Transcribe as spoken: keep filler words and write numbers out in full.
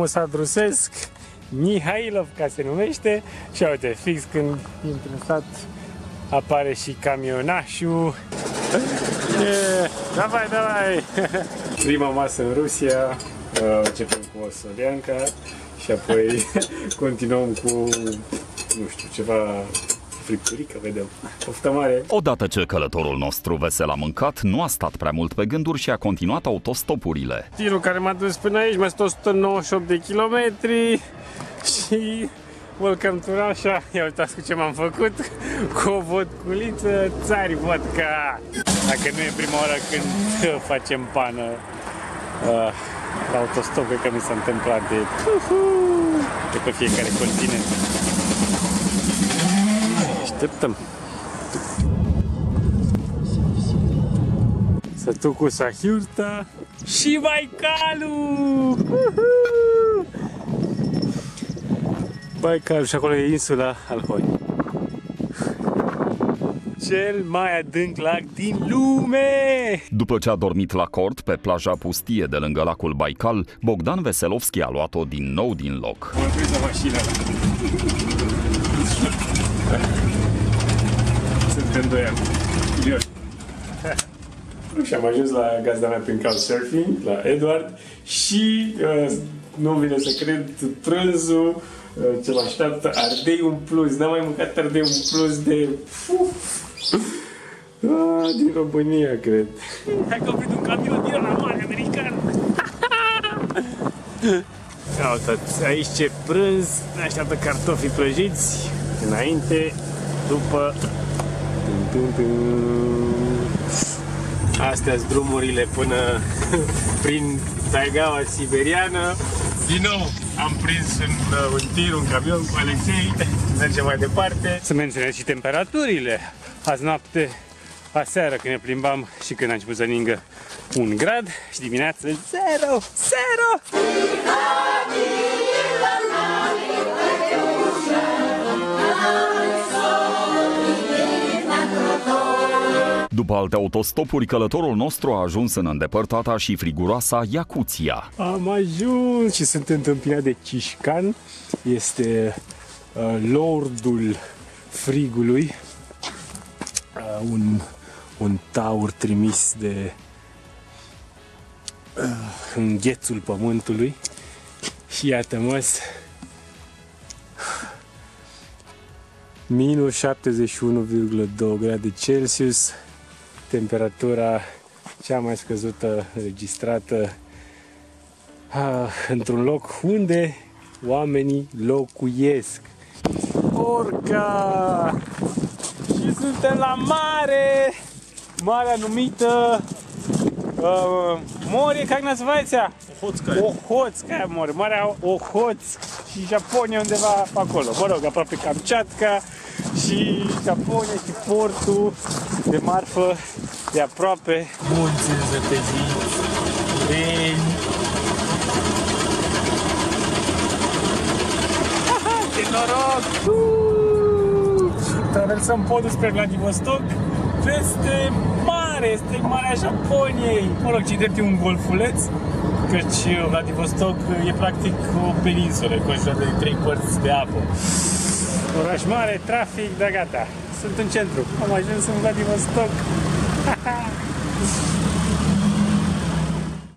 Posad rusesc, Mihailov, ca se numește. Și uite, fix când intri în sat, apare și camionașul. Yeah. Davai, davai! Prima masă în Rusia, începem cu o solianca și apoi continuăm cu, nu știu, ceva fripturică, vedem. Poftă mare! Odată ce călătorul nostru vesel a mâncat, nu a stat prea mult pe gânduri și a continuat autostopurile. Tirul care m-a dus până aici, mi-a stat o sută nouăzeci și opt de kilometri și welcome to Russia. Ia uitați cu ce m-am făcut, cu o vodculiță, țari vodka. Dacă nu e prima oară când facem pană uh, la autostop, cred că mi s-a întâmplat de, de pe fiecare continent. Așteptăm. Sătucu Sahiurta și Baikalul! Baikal, și acolo e insula Alhoi. Cel mai adânc lac din lume! După ce a dormit la cort pe plaja pustie de lângă lacul Baikal, Bogdan Veselovski a luat-o din nou din loc. M-am prins la mașină. Suntem doi ani. Și am ajuns la gazda mea prin couchsurfing, la Edward, și uh, nu vine să cred, prânzul uh, ce mă așteaptă, ardei un plus. N-am mai mâncat ardei un plus de... Ah, din România, cred. Hai că oprit un camion din ăla mare american. Ia uitați, aici ce prânz, ne așteaptă cartofii prăjiți, înainte, după... Astea-s drumurile până prin taigaua siberiană. Din nou am prins un, un tir, un camion cu Alexei. Mergem mai departe. Să menționez și temperaturile. Azi noapte, aseară când ne plimbam și când a început să ningă un grad și dimineață zero, zero. După alte autostopuri, călătorul nostru a ajuns în îndepărtata și friguroasa Iacuția. Am ajuns și sunt întâmpinat de Cișcan. Este uh, lordul frigului. Uh, un, un taur trimis de uh, înghețul pământului. Și iată-mă, minus șaptezeci și unu virgulă doi grade Celsius, temperatura cea mai scăzută registrată ah, într-un loc unde oamenii locuiesc. Orca! Și suntem la mare! Marea numită uh, Morie, как называется? Ochotskaya. Ochotskaya Morie, Marea Ochotsk și Japonia undeva pe acolo. Mă rog, aproape Kamchatka și Japonia și portul de marfă de aproape. Munți înzăpeziți, reni. Ce noroc! Uuu! Traversăm podul spre Vladivostok, peste mare, este Marea Japoniei. Mă rog, ci drept e un golfuleț, căci Vladivostok e practic o peninsulă, conjurată de trei părți de apă. Oraș mare, trafic, dar gata. Sunt în centru. Am ajuns în Vladivostok.